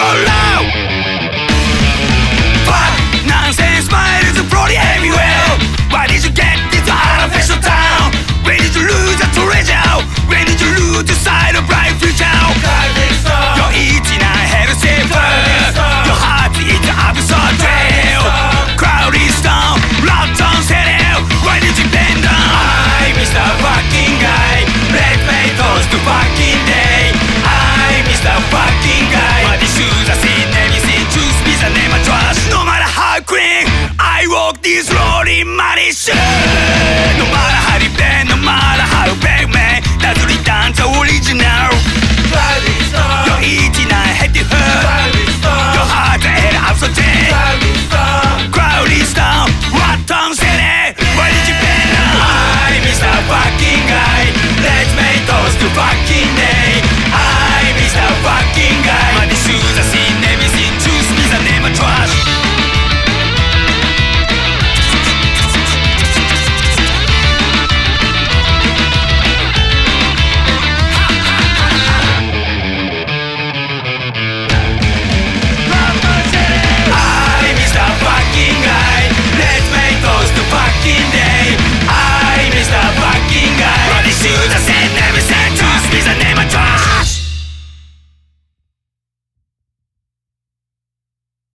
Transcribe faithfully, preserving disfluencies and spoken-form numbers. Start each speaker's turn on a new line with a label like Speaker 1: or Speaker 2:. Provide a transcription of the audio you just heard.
Speaker 1: roll out. Fuck, nonsense, smiles are floating everywhere. Why did you get this artificial town? When did you lose that treasure? When did you lose your sight?